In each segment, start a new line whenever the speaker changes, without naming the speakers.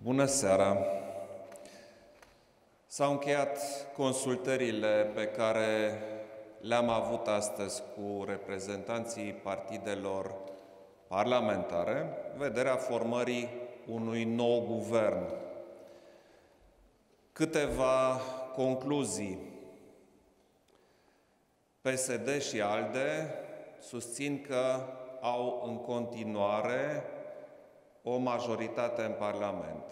Bună seara! S-au încheiat consultările pe care le-am avut astăzi cu reprezentanții partidelor parlamentare, în vederea formării unui nou guvern. Câteva concluzii. PSD și ALDE susțin că au în continuare o majoritate în Parlament.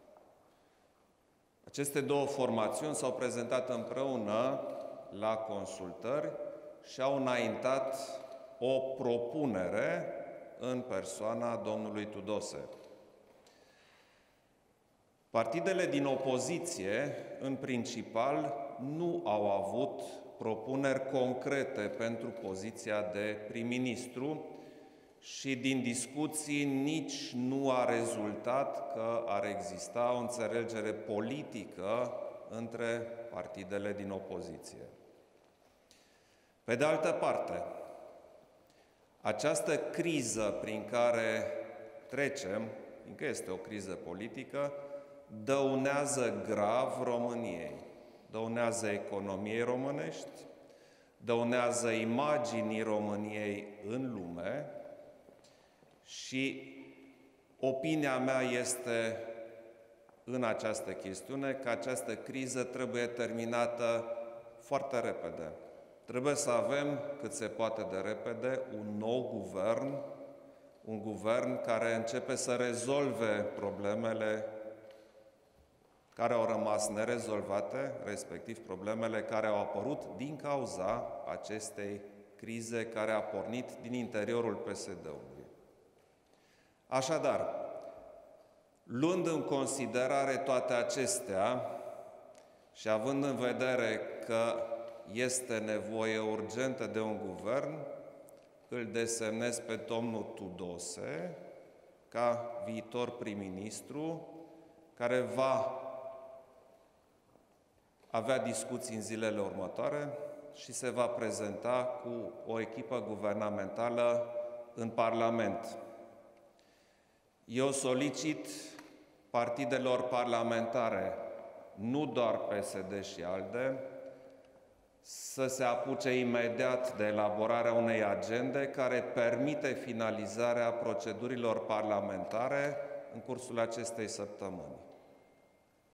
Aceste două formațiuni s-au prezentat împreună la consultări și au înaintat o propunere în persoana domnului Tudose. Partidele din opoziție, în principal, nu au avut propuneri concrete pentru poziția de prim-ministru și din discuții nici nu a rezultat că ar exista o înțelegere politică între partidele din opoziție. Pe de altă parte, această criză prin care trecem, fiindcă este o criză politică, dăunează grav României, dăunează economiei românești, dăunează imaginii României în lume și opinia mea este în această chestiune că această criză trebuie terminată foarte repede. Trebuie să avem, cât se poate de repede, un nou guvern, un guvern care începe să rezolve problemele care au rămas nerezolvate, respectiv problemele care au apărut din cauza acestei crize care a pornit din interiorul PSD-ului. Așadar, luând în considerare toate acestea și având în vedere că este nevoie urgentă de un guvern, îl desemnez pe domnul Tudose ca viitor prim-ministru, care va avea discuții în zilele următoare și se va prezenta cu o echipă guvernamentală în Parlament. Eu solicit partidelor parlamentare, nu doar PSD și ALDE, să se apuce imediat de elaborarea unei agende care permite finalizarea procedurilor parlamentare în cursul acestei săptămâni.